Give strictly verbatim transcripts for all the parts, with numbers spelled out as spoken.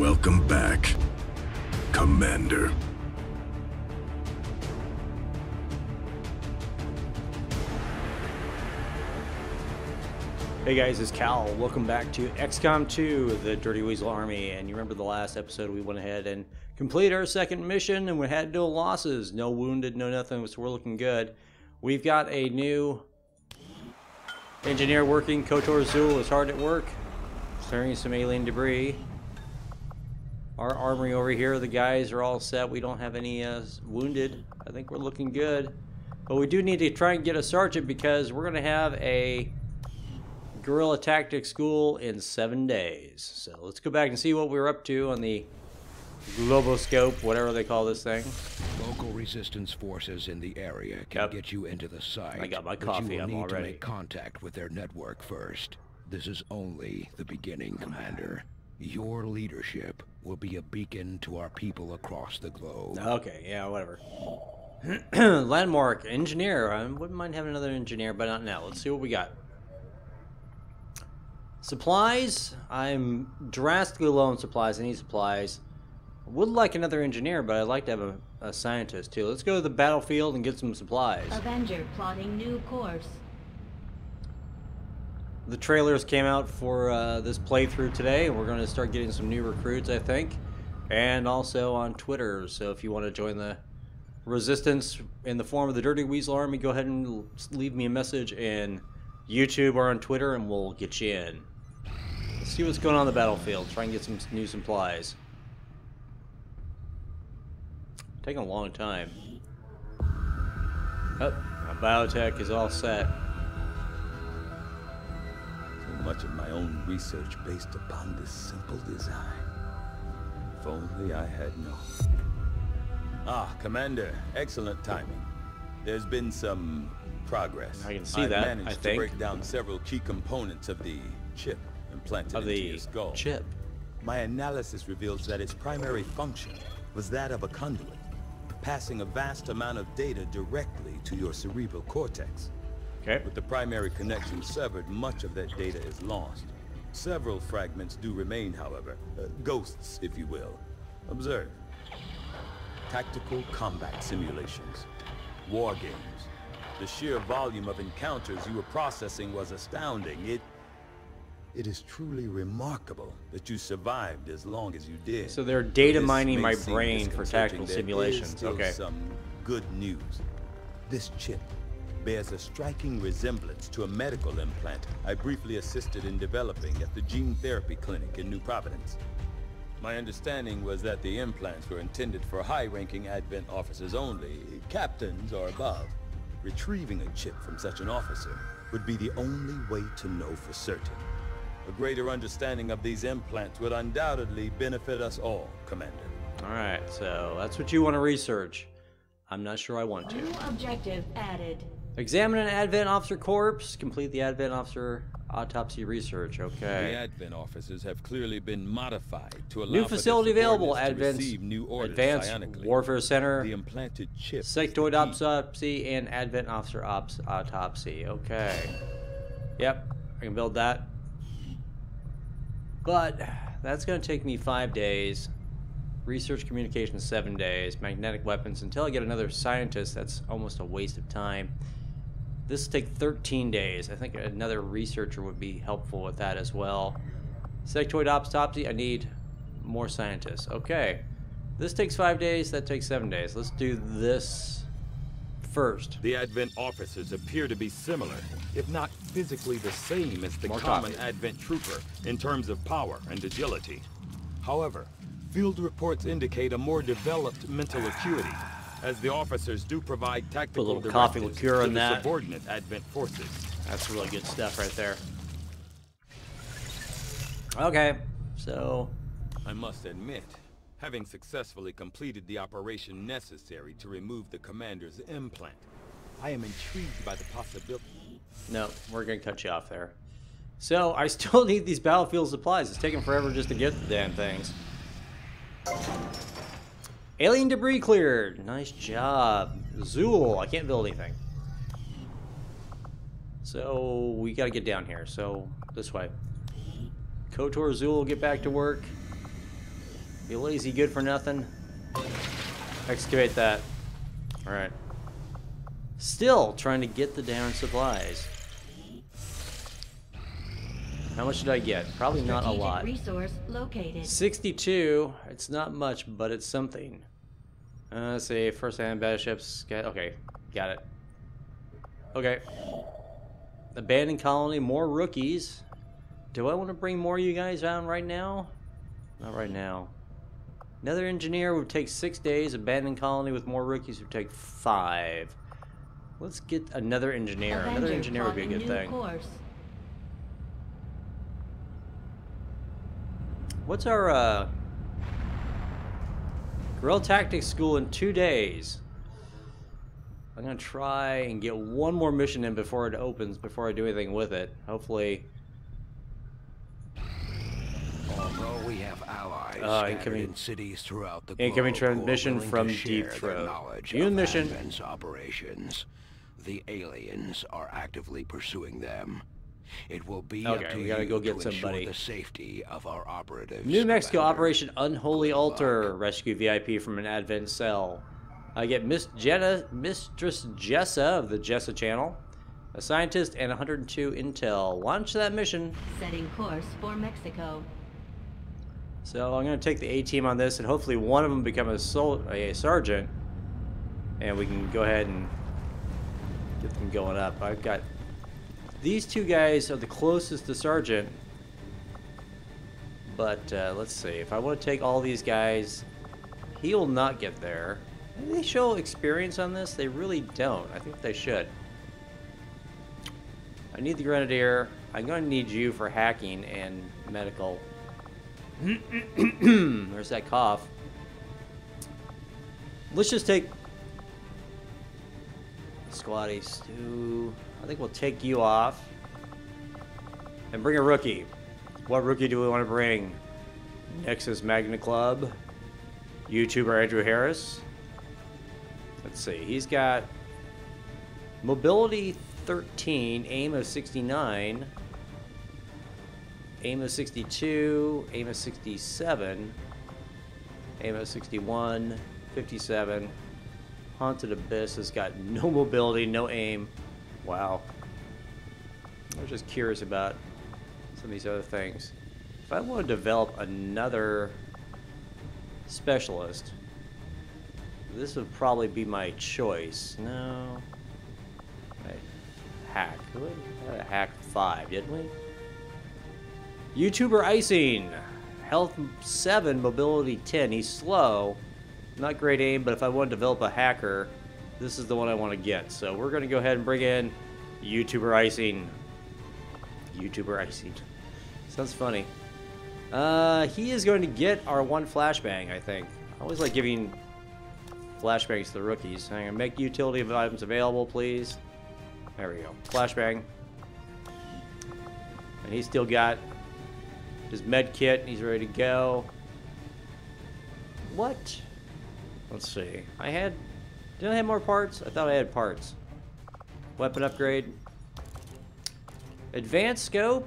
Welcome back, Commander. Hey guys, it's Cal. Welcome back to X COM two, the Dirty Weasel Army. And you remember the last episode we went ahead and completed our second mission and we had no losses, no wounded, no nothing, so we're looking good. We've got a new engineer working. KOTOR Zul is hard at work, clearing some alien debris. Our armory over here, the guys are all set. We don't have any uh, wounded. I think we're looking good. But we do need to try and get a sergeant because we're going to have a guerrilla tactics school in seven days. So let's go back and see what we're up to on the globoscope, whatever they call this thing. Local resistance forces in the area can Yep. get you into the site. I got my but coffee, you will I'm need all to ready. make contact with their network first. This is only the beginning, Commander. Your leadership will be a beacon to our people across the globe. Okay, yeah, whatever. Landmark, engineer. I wouldn't mind having another engineer, but not now. Let's see what we got. Supplies. I'm drastically low on supplies. I need supplies. I would like another engineer, but I'd like to have a, a scientist too. Let's go to the battlefield and get some supplies. Avenger plotting new course. The trailers came out for uh, this playthrough today, and we're going to start getting some new recruits, I think. And also on Twitter, so if you want to join the resistance in the form of the Dirty Weasel Army, go ahead and leave me a message in YouTube or on Twitter, and we'll get you in. Let's see what's going on in the battlefield. Try and get some new supplies. Taking a long time. Oh, my biotech is all set. So much of my own research based upon this simple design. If only I had known. Ah, Commander, excellent timing. There's been some progress. I can see I've that, managed I to think. break down several key components of the chip implanted Of into the your skull. chip. My analysis reveals that its primary function was that of a conduit, passing a vast amount of data directly to your cerebral cortex. Okay. With the primary connection severed, much of that data is lost. Several fragments do remain, however. Uh, ghosts, if you will. Observe. Tactical combat simulations. War games. The sheer volume of encounters you were processing was astounding. It... It is truly remarkable that you survived as long as you did. So they're data This mining may my seem brain for tactical disconcerting, there simulations. is still Okay. some good news. This chip bears a striking resemblance to a medical implant I briefly assisted in developing at the gene therapy clinic in New Providence. My understanding was that the implants were intended for high-ranking Advent officers only, captains or above. Retrieving a chip from such an officer would be the only way to know for certain. A greater understanding of these implants would undoubtedly benefit us all, Commander. Alright, so that's what you want to research. I'm not sure I want to. New objective added. Examine an Advent officer corpse. Complete the Advent officer autopsy research. The Okay. Advent officers have clearly been modified to allow New for their facility available. subordinates to Advent receive new orders Advanced psionically. Warfare Center. The implanted chip. Sectoid autopsy and Advent officer ops autopsy. Okay. Yep, I can build that. But that's going to take me five days. Research communication seven days. Magnetic weapons until I get another scientist. That's almost a waste of time. This will take thirteen days. I think another researcher would be helpful with that as well. Sectoid autopsy. I need more scientists. Okay. This takes five days. That takes seven days. Let's do this first. The Advent officers appear to be similar, if not physically the same as the More common coffee. Advent trooper in terms of power and agility. However, field reports indicate a more developed mental acuity, as the officers do provide tactical little coffee directives liqueur to in the that. subordinate Advent forces. That's really good stuff right there. Okay, so I must admit, having successfully completed the operation necessary to remove the commander's implant, I am intrigued by the possibility. no, we're gonna cut you off there. So I still need these battlefield supplies. It's taking forever just to get the damn things. Alien debris cleared. Nice job, Zul. I can't build anything. So we gotta get down here. So this way. KOTOR Zul will get back to work. You lazy good for nothing. Excavate that. Alright. Still trying to get the damn supplies. How much did I get? Probably not a lot. Resource located. sixty-two. It's not much, but it's something. Uh, let's see. First hand battleships. Okay. Got it. Okay. Abandoned colony. More rookies. Do I want to bring more of you guys on right now? Not right now. Another engineer would take six days. Abandoned colony with more rookies would take five. Let's get another engineer. Avenger Another engineer would be a good new thing. Course. What's our uh, guerrilla tactics school in two days? I'm gonna try and get one more mission in before it opens. Before I do anything with it, hopefully. Although we have allies Uh, scattered incoming- in cities throughout the incoming globe who are transmission willing from to share Deep their Throat. knowledge New of mission. Advent's operations, the aliens are actively pursuing them. It will be Okay, up to we gotta you go get to ensure somebody. the safety of our operatives. New Mexico Commander. Operation Unholy Good Alter. luck. Rescue V I P from an Advent cell. I get Miss Jenna, Mistress Jessa of the Jessa channel, a scientist, and one hundred two intel. Launch that mission. Setting course for Mexico. So I'm going to take the A team on this, and hopefully one of them become a, sol a sergeant, and we can go ahead and get them going up. I've got these two guys are the closest to sergeant, but uh, let's see. If I want to take all these guys, he will not get there. Do they show experience on this? They really don't. I think they should. I need the grenadier. I'm going to need you for hacking and medical. There's that cough. Let's just take Squatty Stu. I think we'll take you off and bring a rookie. What rookie do we want to bring? Nexus Magna Club, YouTuber Andrew Harris. Let's see. He's got mobility thirteen, aim of sixty-nine. Aim of sixty-two, aim of sixty-seven, aim of sixty-one, fifty-seven. Haunted Abyss has got no mobility, no aim. Wow. I was just curious about some of these other things. If I want to develop another specialist, this would probably be my choice. No. Right. Hack. We had a hack five, didn't we? YouTuber Icing, health seven, mobility ten. He's slow, not great aim, but if I want to develop a hacker, this is the one I want to get. So we're going to go ahead and bring in YouTuber Icing. YouTuber Icing. Sounds funny. Uh, he is going to get our one flashbang, I think. I always like giving flashbangs to the rookies. I'm going to make utility items available, please. There we go. Flashbang. And he's still got his med kit, and he's ready to go. What? Let's see. I had... Did I have more parts? I thought I had parts. Weapon upgrade. Advanced scope.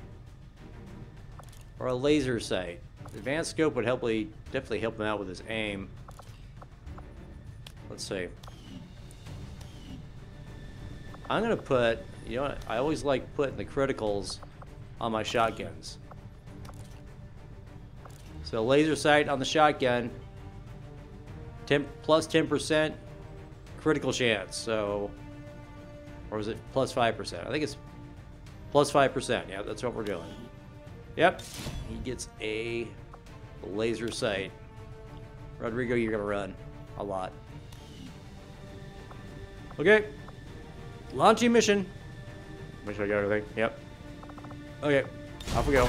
Or a laser sight. Advanced scope would help, definitely help him out with his aim. Let's see. I'm going to put... You know what? I always like putting the criticals on my shotguns. So laser sight on the shotgun, ten, plus ten percent critical chance. So, or is it plus five percent? I think it's plus five percent. Yeah, that's what we're doing. Yep, he gets a laser sight. Rodrigo, you're gonna run a lot. Okay, launching mission. Make sure I got everything. Yep. Okay, off we go.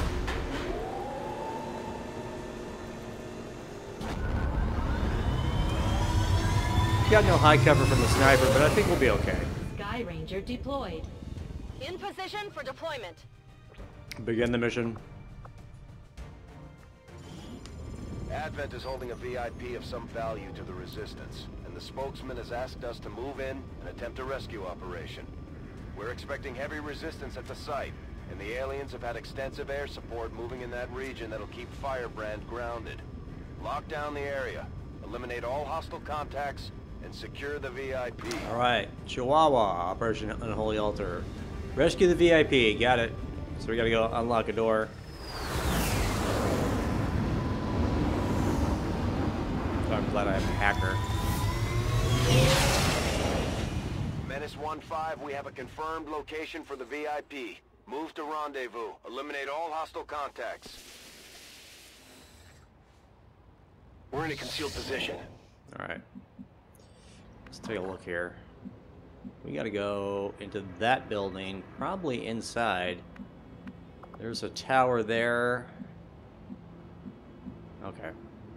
Got no high cover from the sniper, but I think we'll be okay. Sky Ranger deployed. In position for deployment. Begin the mission. Advent is holding a V I P of some value to the Resistance, and the spokesman has asked us to move in and attempt a rescue operation. We're expecting heavy resistance at the site, and the aliens have had extensive air support moving in that region that'll keep Firebrand grounded. Lock down the area. Eliminate all hostile contacts and secure the V I P. All right, Chihuahua, Operation Unholy Alter. Rescue the V I P. Got it. So we gotta go unlock a door. So I'm glad I have a hacker. Menace one five, we have a confirmed location for the V I P. Move to rendezvous. Eliminate all hostile contacts. We're in a concealed position. All right. Let's take a look here. We gotta go into that building, probably inside. There's a tower there. Okay.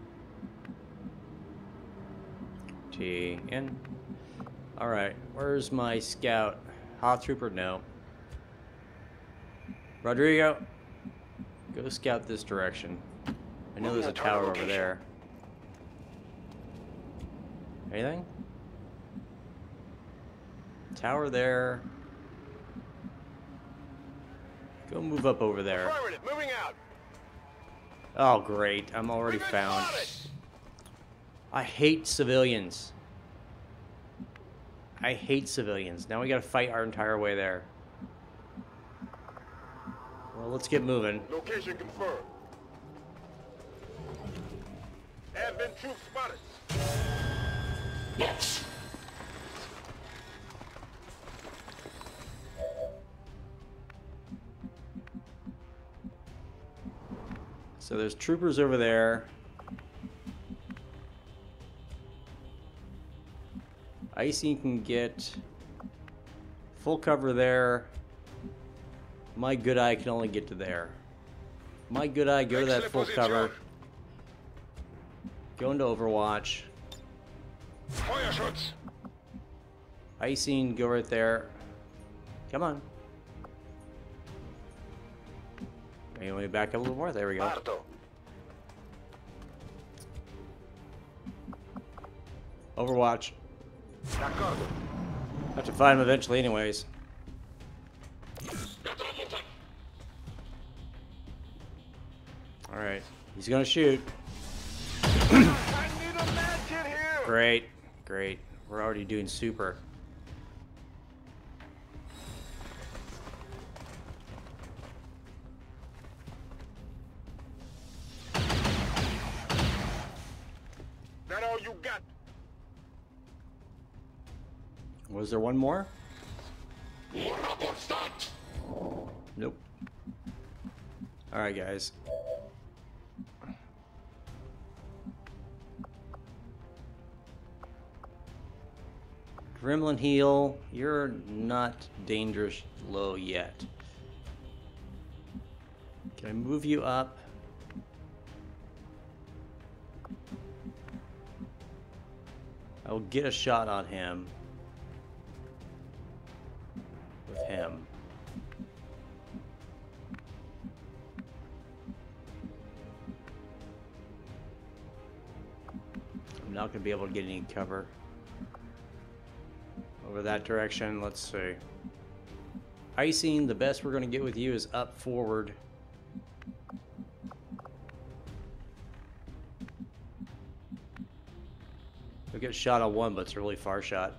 T in. All right. Where's my scout? Hot trooper? No. Rodrigo, go scout this direction. I know there's a tower over there. Anything? Tower there. Go move up over there. Affirmative, moving out. Oh, great. I'm already found. I hate civilians. I hate civilians. Now we gotta fight our entire way there. Well, let's get moving. Location confirmed. Advent troops spotted. Yes. So there's troopers over there. Icy can get full cover there. My good eye can only get to there. My good eye, go to that full cover. Go into Overwatch. Fire shots. Icing, go right there. Come on. Maybe let me back up a little more. There we go. Marto. Overwatch. D'accordo. Have to find him eventually anyways. Alright. He's gonna shoot. I need a med kit here. Great. Great. We're already doing super. That all you got? Was there one more? Nope. Alright, guys. Gremlin heal, you're not dangerous low yet. Can I move you up? I will get a shot on him. With him. I'm not going to be able to get any cover. Over that direction, let's see. Icing, the best we're going to get with you is up forward. You'll get shot on one, but it's a really far shot.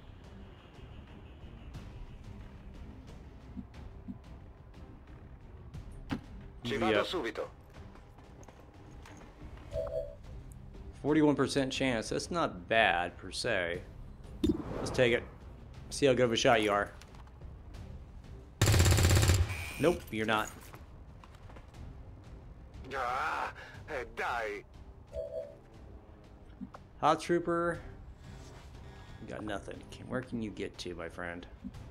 Ci vado subito. forty-one percent chance. That's not bad, per se. Let's take it. See how good of a shot you are. Nope, you're not. Ah, eh, die. Hot Trooper. You got nothing. Can, where can you get to, my friend?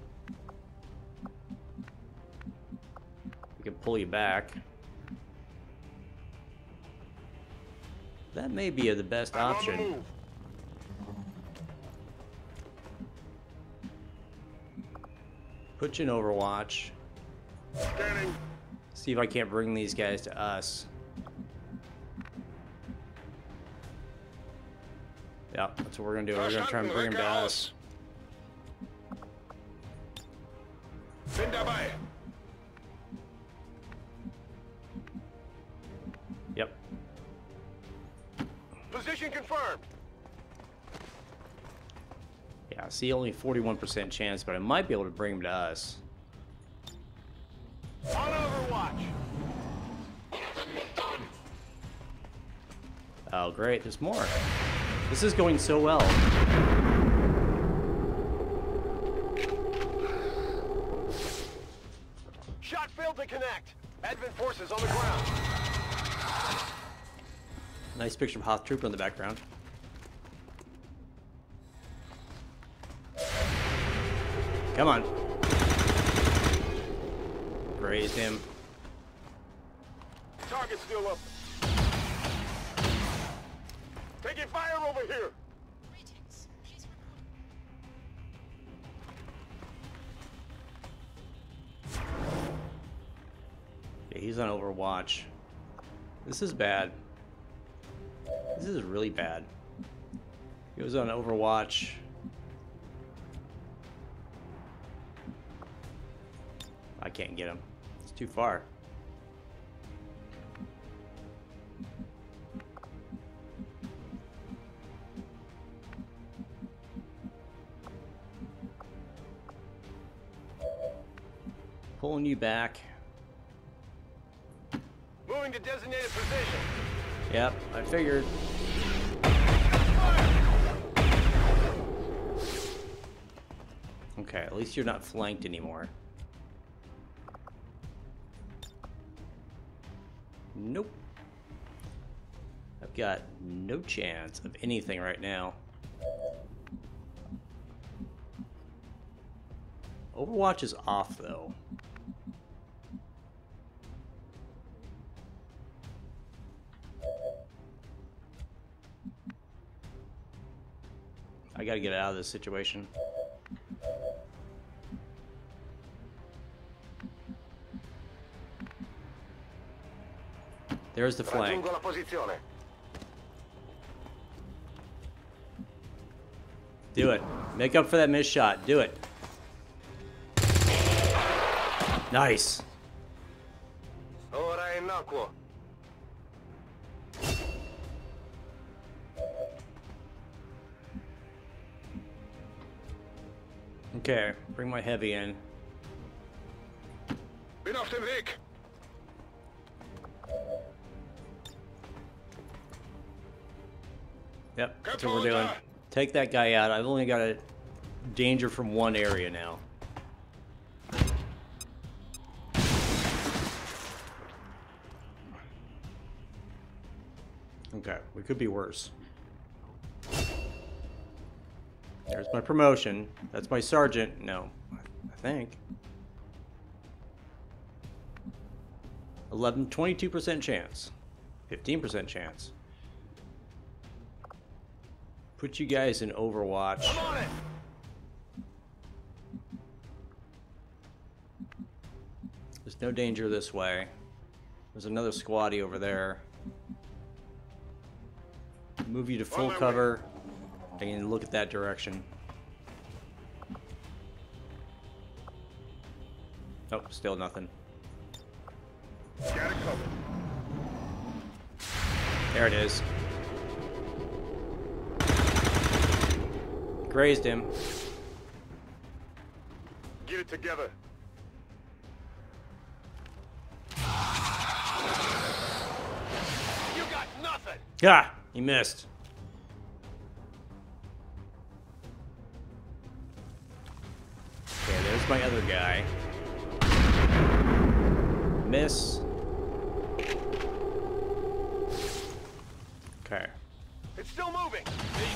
We can pull you back. That may be the best I'm option. on the move. Put you in Overwatch. Scanning. See if I can't bring these guys to us. Yeah, that's what we're gonna do. We're gonna try and bring them to us. Bin dabei. Yep. Mission confirmed. Yeah, see, only forty-one percent chance, but I might be able to bring him to us. On Overwatch. Oh, great, there's more. This is going so well. Shot failed to connect. Advent forces on the ground. Nice picture of Hoth Trooper in the background. Come on. Grazed him. Target still up. Taking fire over here. Yeah, he's on Overwatch. This is bad. This is really bad. He was on Overwatch. I can't get him. It's too far. Pulling you back. Moving to designated position. Yep, I figured. Okay, at least you're not flanked anymore. Nope. I've got no chance of anything right now. Overwatch is off, though. I gotta get out of this situation. There's the flank. Raggiungo la posizione. Do it. Make up for that missed shot. Do it. Nice. Ora in acqua. Okay, bring my heavy in. Bin auf dem Weg. Yep, that's what we're doing. Take that guy out. I've only got a danger from one area now. Okay, we could be worse. There's my promotion. That's my sergeant. No, I think. eleven, twenty-two percent chance. fifteen percent chance. Put you guys in Overwatch. I'm on it. There's no danger this way. There's another squaddy over there. Move you to full cover. And look at that direction. Oh, still nothing. Got it covered. There it is. Grazed him. Get it together. You got nothing. Ah, he missed. Okay, there's my other guy. Miss. Okay. It's still moving.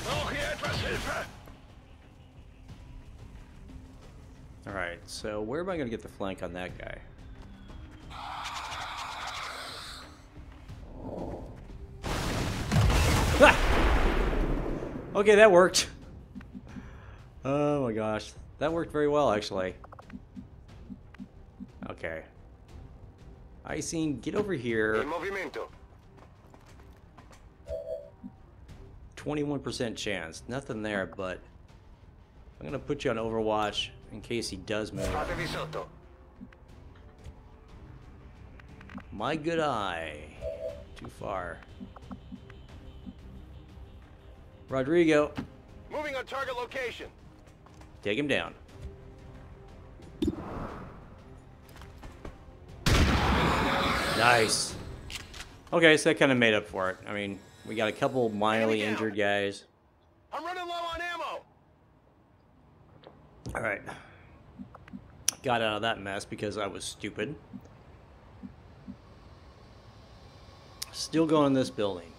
Alright, so where am I going to get the flank on that guy? Ah! Okay, that worked. Oh my gosh. That worked very well, actually. Okay. I seen, get over here. In movimento. twenty-one percent chance. Nothing there, but I'm going to put you on Overwatch in case he does move. Fatevi sotto. My good eye. Too far. Rodrigo, Moving on target location. take him down. Nice. Okay, so that kind of made up for it. I mean, we got a couple mildly injured guys. I'm running low on ammo. All right. Got out of that mess because I was stupid. Still going in this building.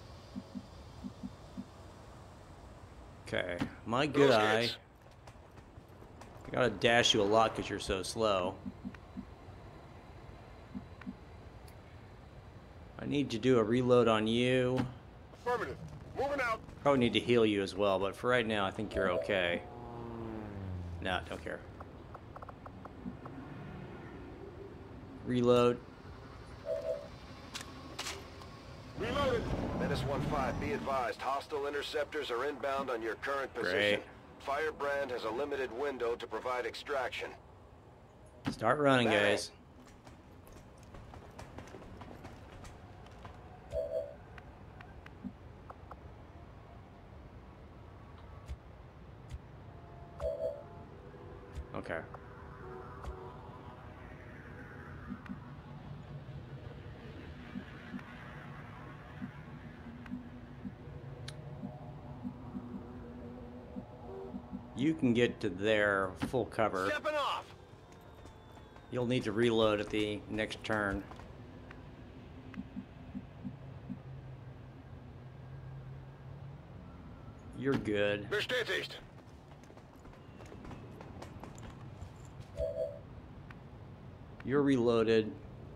Okay, my good eye. I gotta dash you a lot because you're so slow. I need to do a reload on you. Affirmative. Moving out. Probably need to heal you as well, but for right now, I think you're okay. Nah, don't care. Reload. Reloaded. Menace one five, be advised. Hostile interceptors are inbound on your current position. Great. Firebrand has a limited window to provide extraction. Start running, Bang. guys. Okay. You can get to there full cover. Stepping off. You'll need to reload at the next turn. You're good. Bestätigt. You're reloaded.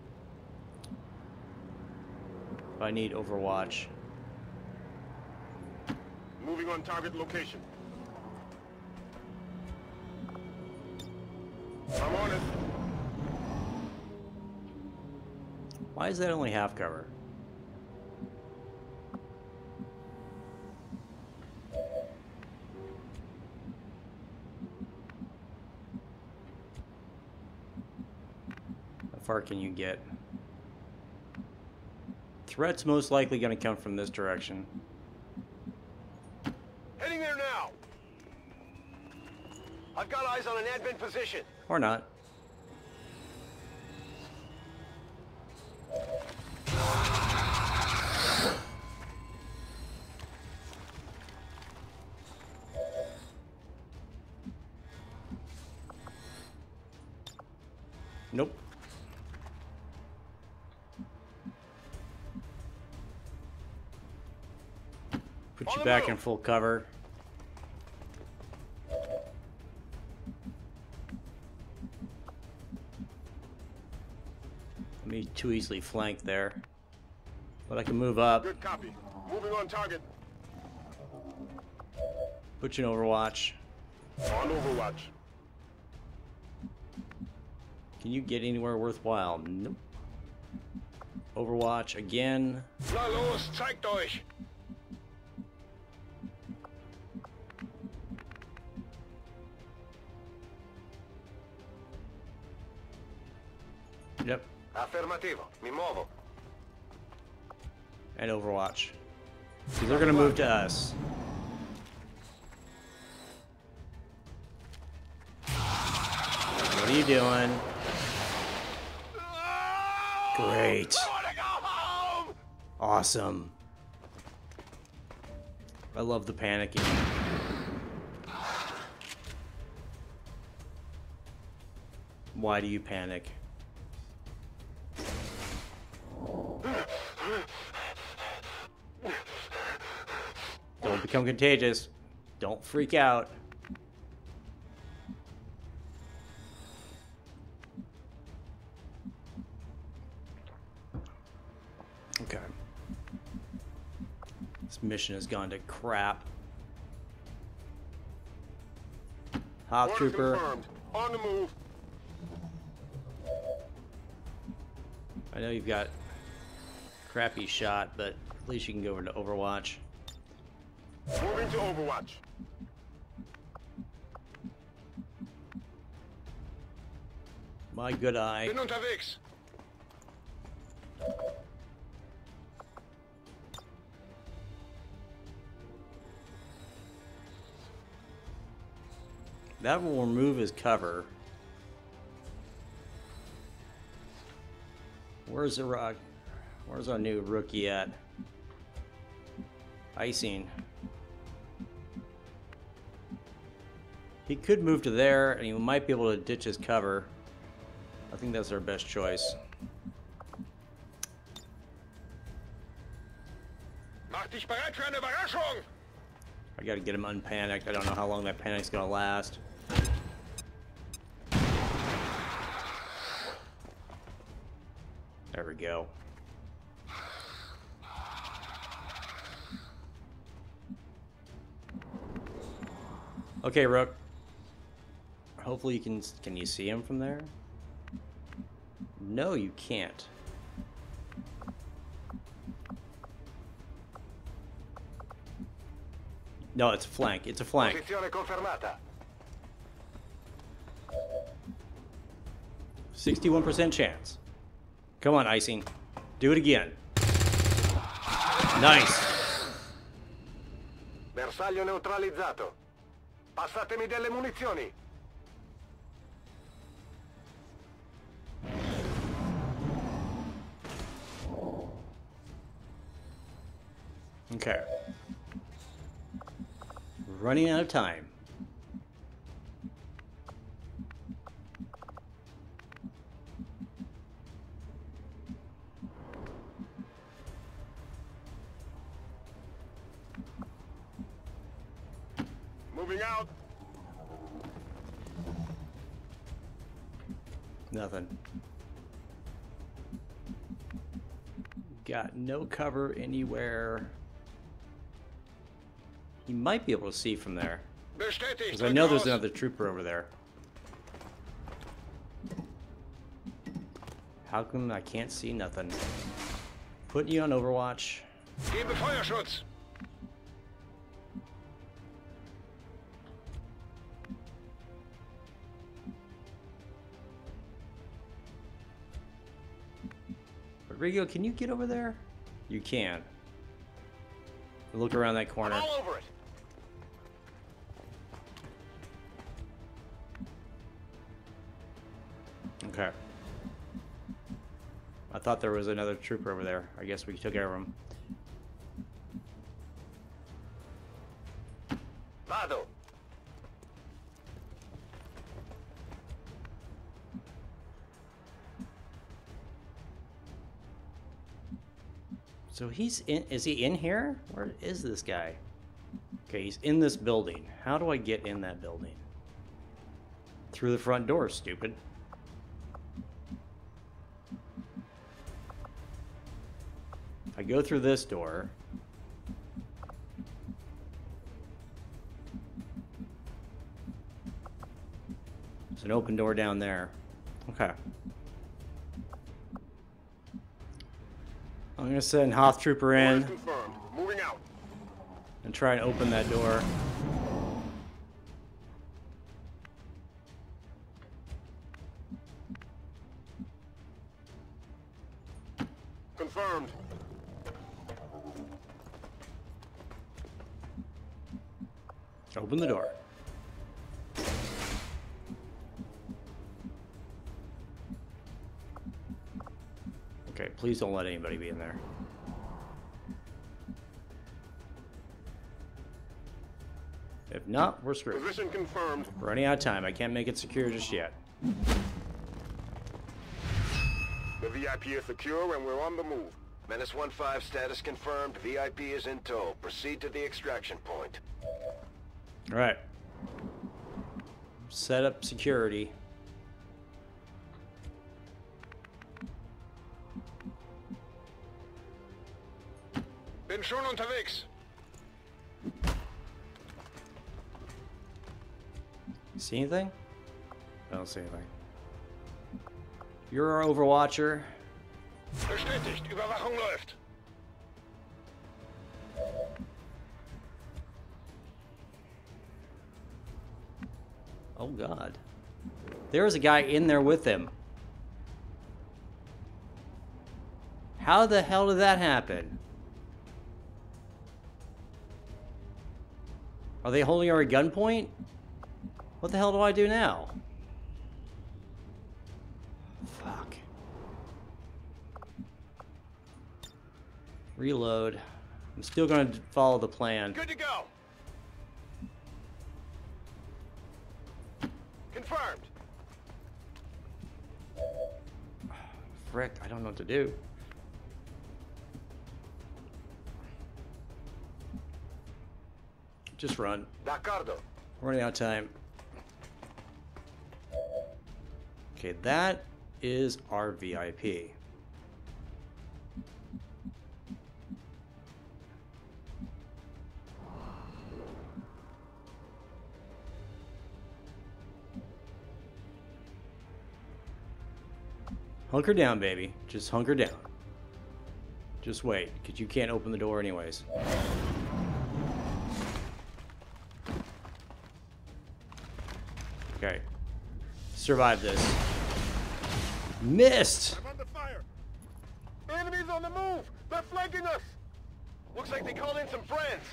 I need Overwatch. Moving on target location. I'm on it. Why is that only half cover? How far can you get? Threat's most likely going to come from this direction. Heading there now. I've got eyes on an admin position. Or not. Nope. Put On you the back move. in full cover. Let me too easily flank there. But I can move up. Good copy. Moving on target. Put you in Overwatch. On Overwatch. Can you get anywhere worthwhile? Nope. Overwatch again. Na los, zeigt euch. Yep. Affermativo. Mi muovo. And Overwatch. So they're gonna move to us. What are you doing? Great. I want to go home. Awesome. I love the panicking. Why do you panic? Don't become contagious. Don't freak out. Okay. This mission has gone to crap. Hop Orders Trooper. confirmed. On the move. I know you've got crappy shot, but at least you can go over to Overwatch. Moving to Overwatch. My good eye. Bin unterwegs. That will remove his cover. Where's the rock? Where's our new rookie at? Icing. He could move to there, and he might be able to ditch his cover. I think that's our best choice. Mach dich bereit für eine Überraschung! I gotta get him unpanicked. I don't know how long that panic's gonna last. There we go. Okay, Rook. Hopefully you can... Can you see him from there? No, you can't. No, it's a flank. It's a flank. Posizione confermata. sixty-one percent chance. Come on, Icing. Do it again. Nice. Bersaglio neutralizzato. Passatemi delle munizioni. Okay. Running out of time. Moving out. Nothing. Got no cover anywhere. He might be able to see from there. Because I know there's another trooper over there. How come I can't see nothing? Putting you on Overwatch. Gebe Feuerschutz. Rodrigo, can you get over there? You can. Look around that corner. All over it. Okay. I thought there was another trooper over there. I guess we took care of him. Vado. So he's in, is he in here? Where is this guy? Okay, he's in this building. How do I get in that building? Through the front door, stupid. I go through this door. There's an open door down there. Okay. I'm gonna send Hoth Trooper in Confirmed. Moving out. and try and open that door. Confirmed. Open the door. Okay, please don't let anybody be in there. If not, we're screwed. Position confirmed. We're running out of time. I can't make it secure just yet. The V I P is secure and we're on the move. Menace one five status confirmed. V I P is in tow. Proceed to the extraction point. All right. Set up security. Bin schon unterwegs. See anything? I don't see anything. You're our Overwatcher. Bestätigt. Überwachung läuft. Oh God. There's a guy in there with him. How the hell did that happen? Are they holding her at gunpoint? What the hell do I do now? Fuck. Reload. I'm still going to follow the plan. Good to go. Confirmed. Frick, I don't know what to do. Just run. D'accordo. Running out of time. Okay, that is our V I P. Hunker down, baby. Just hunker down. Just wait, because you can't open the door anyways. Okay. Survive this. Missed! I'm under fire. Enemies on the move. They're flanking us. Looks like they called in some friends.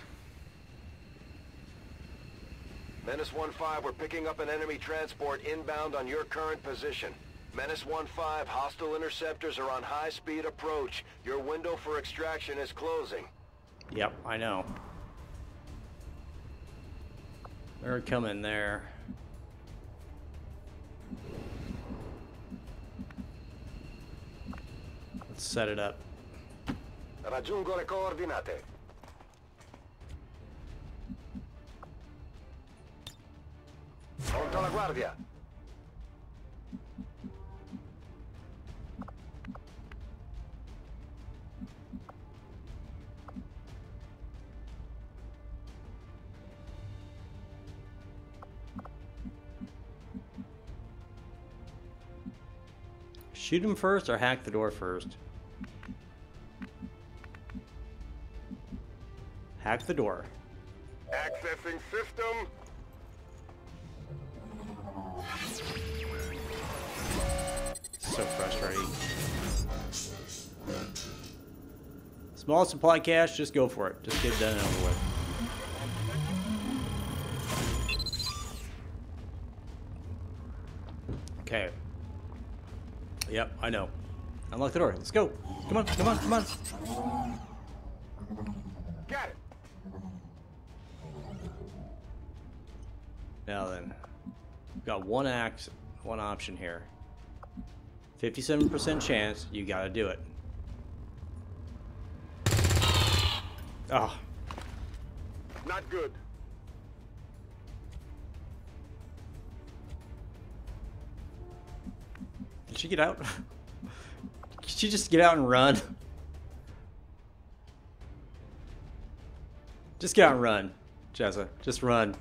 Menace one five, we're picking up an enemy transport inbound on your current position. Menace one five, hostile interceptors are on high-speed approach. Your window for extraction is closing. Yep, I know. They're coming there. Let's set it up. Raggiungo le coordinate. Pronto la guardia. Shoot him first or hack the door first? Hack the door. Accessing system. So frustrating. Small supply cache, just go for it. Just get it done and over with. Okay. Yep, I know. Unlock the door. Let's go. Come on, come on, come on. Got it. Now then, we've got one act, one option here. fifty-seven percent chance, you gotta do it. Oh. Not good. Did she get out? Did she just get out and run? Just get out and run, Jessa. Just run.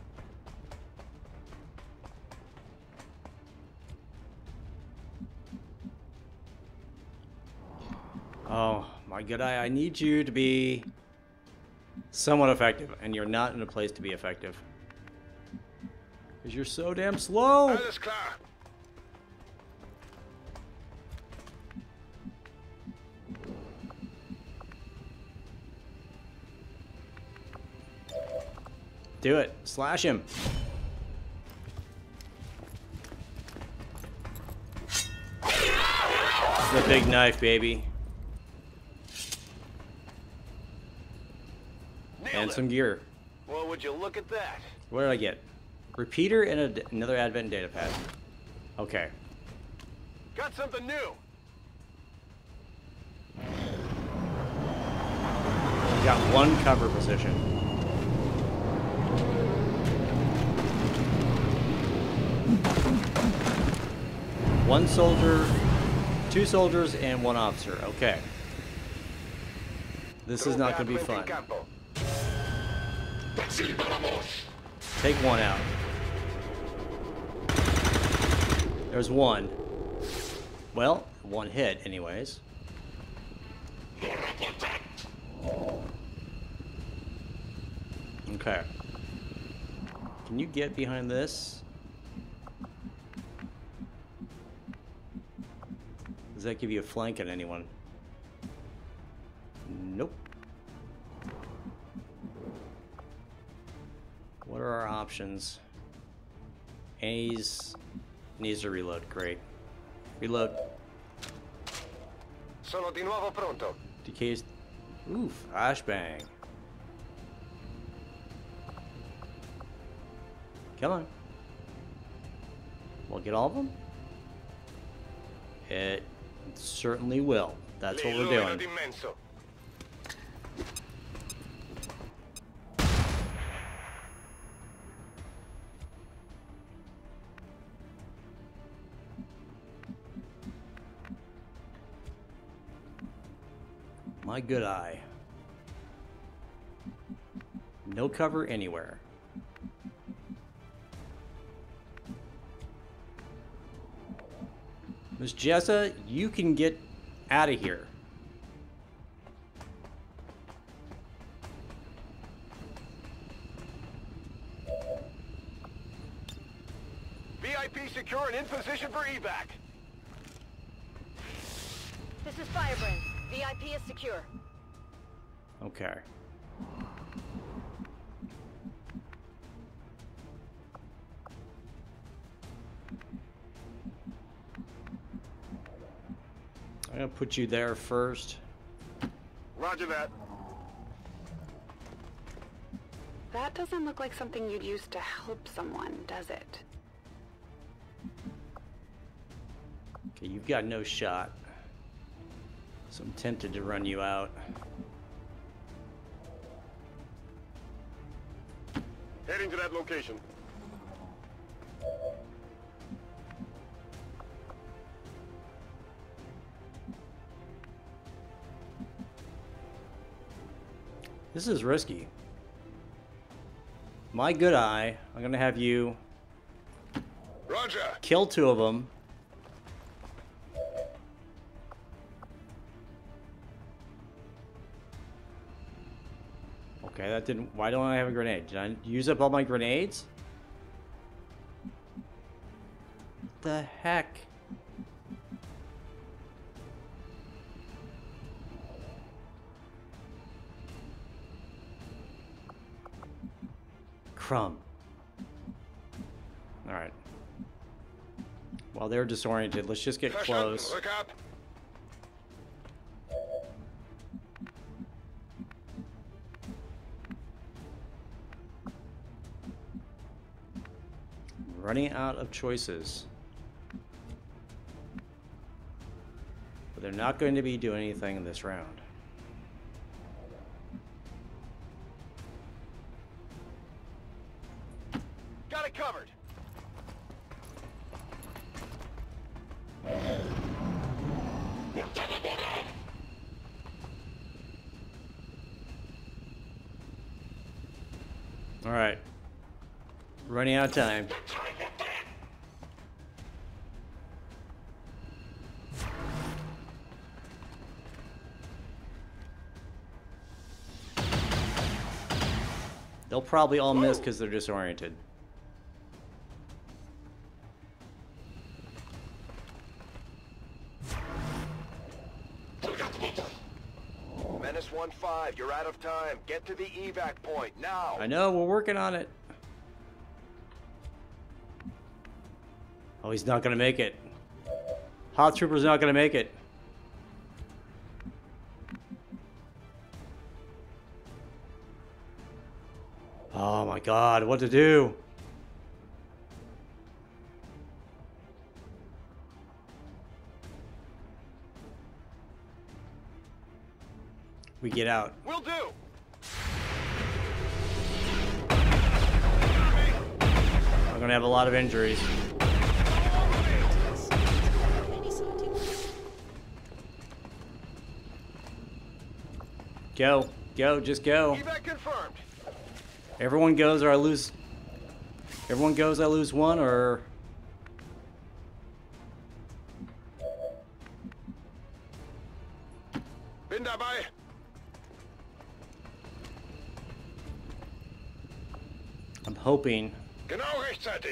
Oh, my good eye. I need you to be somewhat effective, and you're not in a place to be effective. Because you're so damn slow. Alles klar. Do it. Slash him. The big knife, baby. Nailed And it. some gear. Well, would you look at that? What did I get? Repeater and a, another Advent data pad. Okay. Got something new. We got one cover position. One soldier, two soldiers, and one officer. Okay. This is not going to be fun. Take one out. There's one. Well, one hit, anyways. Okay. Can you get behind this? Does that give you a flank at anyone? Nope. What are our options? And he's needs to reload. Great. Reload. Sono di nuovo pronto. Decays. Oof. Flashbang. Come on. We'll get all of them? It certainly will. That's what we're doing. My good eye. No cover anywhere. Miss Jessa, you can get out of here. V I P secure and in position for evac. This is Firebrand. V I P is secure. Okay. I'm gonna put you there first. Roger that. That doesn't look like something you'd use to help someone, does it? Okay, you've got no shot. So I'm tempted to run you out. Heading to that location. This is risky. My good eye, I'm gonna have you Roger. kill two of them. Okay, that didn't... Why don't I have a grenade? Did I use up all my grenades? What the heck? Crumb. Alright. While they're disoriented, let's just get close. Look up. Running out of choices. But they're not going to be doing anything this round. Got it covered. All right. Running out of time. They'll probably all miss because they're disoriented. Menace one five, you're out of time. Get to the evac point now. I know, we're working on it. Oh, he's not gonna make it. Hot Trooper's not gonna make it. Oh my god, what to do? We get out. Will do. I'm gonna have a lot of injuries. Go, go, just go. Evac confirmed. Everyone goes or I lose. Everyone goes, I lose one, or... Bin dabei. I'm hoping... Genau rechtzeitig.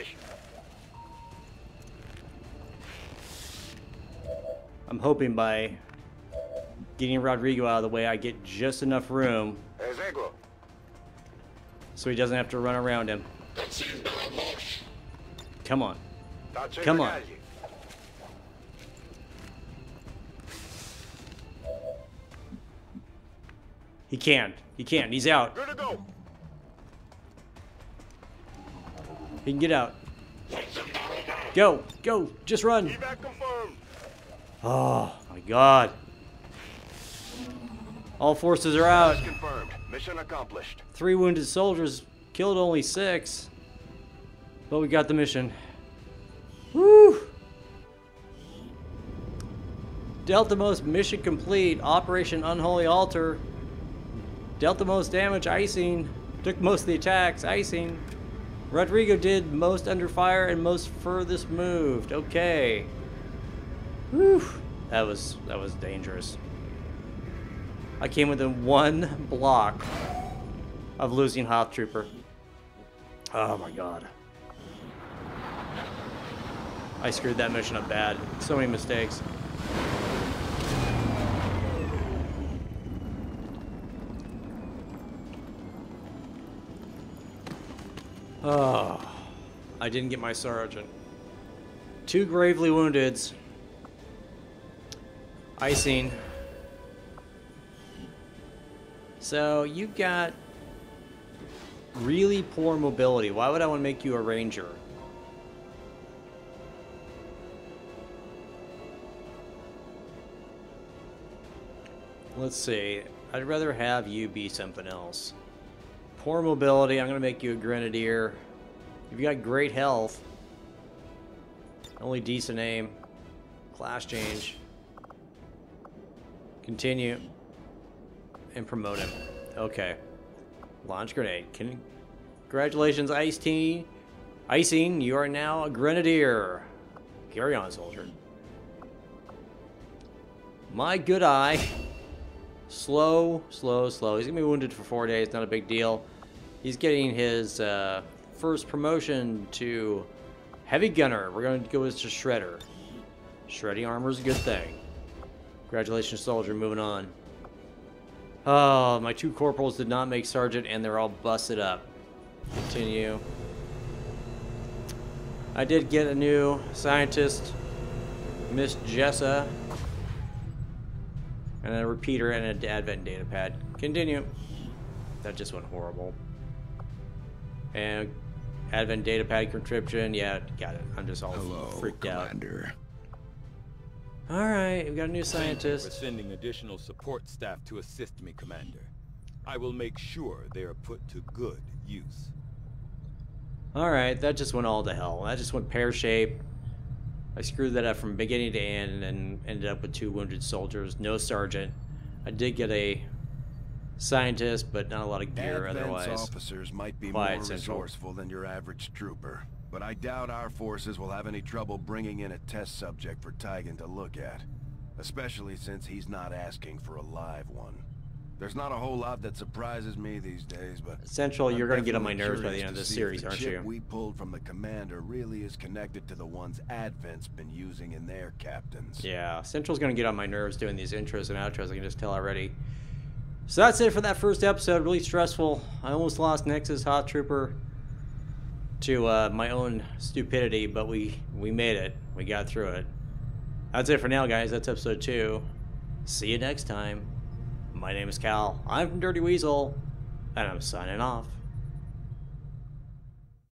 I'm hoping by getting Rodrigo out of the way, I get just enough room Ezego. so he doesn't have to run around him. Come on. Come on. He can't. He can't. He's out. Good to go. He can get out. Go. Go. Just run. Evac confirmed. Oh, my God. All forces are out. Confirmed. Mission accomplished. Three wounded soldiers. Killed only six. But we got the mission. Woo! Dealt the most mission complete. Operation Unholy Alter. Dealt the most damage. Icing. Took most of the attacks. Icing. Rodrigo did most under fire and most furthest moved. Okay. Whew. That was that was dangerous. I came within one block of losing Hot Trooper. Oh my God. I screwed that mission up bad. So many mistakes. Oh, I didn't get my sergeant. Two gravely woundeds. Icing. So you got really poor mobility. Why would I want to make you a ranger? Let's see. I'd rather have you be something else. Poor mobility. I'm going to make you a grenadier. You've got great health. Only decent aim. Class change. Continue. And promote him. Okay. Launch grenade. Congratulations, Ice Team. Icing, you are now a grenadier. Carry on, soldier. My good eye. Slow, slow, slow. He's going to be wounded for four days. Not a big deal. He's getting his uh, first promotion to Heavy Gunner. We're going to go to Shredder. Shredding armor is a good thing. Congratulations, soldier. Moving on. Oh, my two corporals did not make sergeant, and they're all busted up. Continue. I did get a new scientist, Miss Jessa. And a repeater and an advent data pad. Continue. That just went horrible. And advent data pad encryption. Yeah, got it. I'm just all Hello, freaked Commander. out. Alright, we got a new scientist. Thank you for sending additional support staff to assist me, Commander. I will make sure they are put to good use. Alright, that just went all to hell. That just went pear-shaped. I screwed that up from beginning to end and ended up with two wounded soldiers, no sergeant. I did get a scientist, but not a lot of gear Advance otherwise. officers might be Quiet more Central. resourceful than your average trooper, but I doubt our forces will have any trouble bringing in a test subject for Tygan to look at, especially since he's not asking for a live one. There's not a whole lot that surprises me these days, but Central, you're going to get on my definitely nerves by the curious end of to this see if series, the aren't chip you? we pulled from the commander really is connected to the ones Advent's been using in their captains. Yeah, Central's going to get on my nerves doing these intros and outros, I can just tell already. So that's it for that first episode. Really stressful. I almost lost Nexus Hot Trooper to uh, my own stupidity, but we, we made it. We got through it. That's it for now, guys. That's episode two. See you next time. My name is Cal. I'm from Dirty Weasel, and I'm signing off.